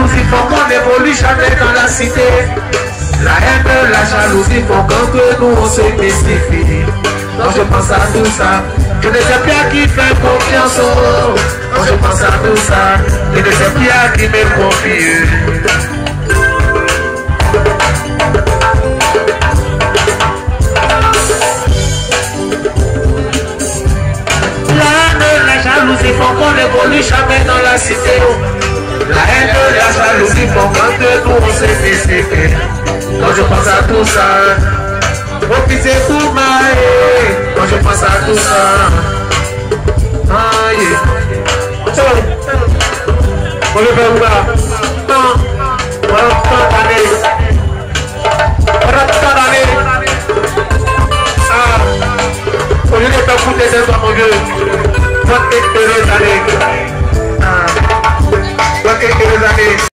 jalousie font qu'on n'évolue jamais dans la cité. La haine, la jalousie font qu'entre nous on se mystifie. Quand je pense à tout ça, je ne sais plus à qui faire confiance. Quand je pense à tout ça, je ne sais plus à qui me confier. La jalousie font qu'on n'évolue jamais dans la cité. La haine, la jalousie font qu'entre nous on se mystifie. Quand je pense à tout ça, oh pitié pour moi, quand je pense à tout ça. Aïe. On le fait voir. Non. On va pas aller. On va pas aller. Ah. Au lieu de faire foutre des ailes, mon Dieu. Toi, t'es heureuse, allez. Ah. Toi, t'es heureuse, allez.